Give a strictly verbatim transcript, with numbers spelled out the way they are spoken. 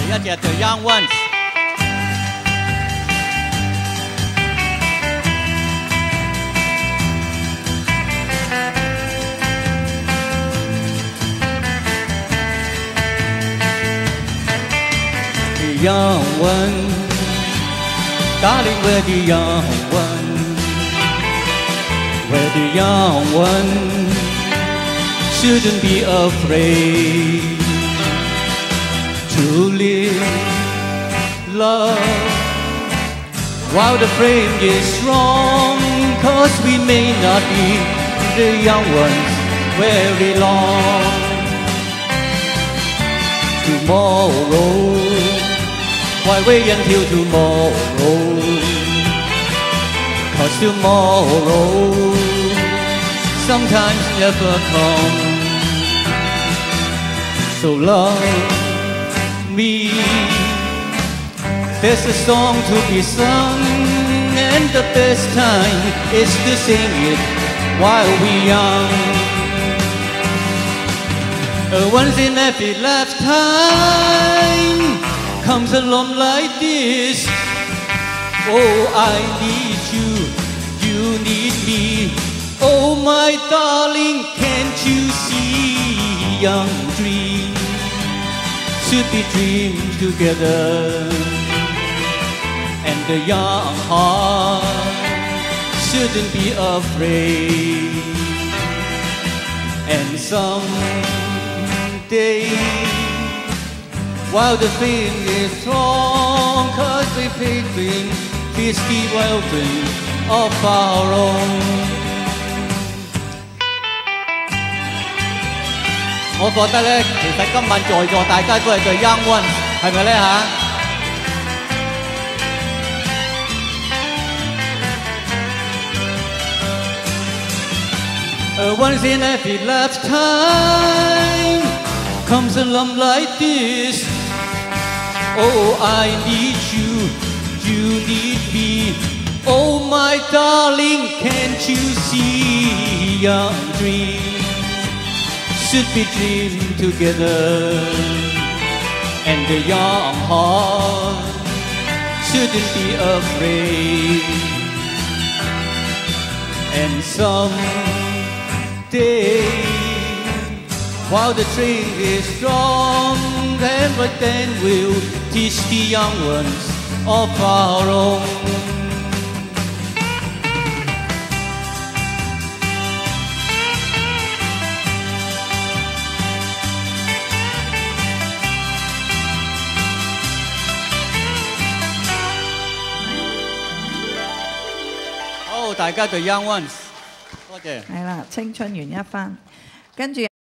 一隻 The Young Ones。The young one, darling, we're the young one, we're the young one, shouldn't be afraid to live, love, while the frame is strong, cause we may not be the young ones very long. Tomorrow, why wait until tomorrow? Cause tomorrow sometimes never comes. So love me. There's a song to be sung, and the best time is to sing it while we're young. A once in every lifetime comes along like this. Oh, I need you, you need me. Oh, my darling, can't you see? Young dreams should be dreamed together, and the young heart shouldn't be afraid. And someday, while the thing is strong, cause we picking this the welcome of our own. 我覺得咧，其實今晚在座大家都係對 Young Ones， 係咪咧嚇？ A once in every lifetime comes along like this. Oh, I need you, you need me. Oh, my darling, can't you see? Young dreams should be dreamed together, and the young heart shouldn't be afraid. And someday, while the train is strong, then but then we'll teach the young ones of our own.好，大家對 Young Ones， 多謝。 係啦，青春完一番，跟住。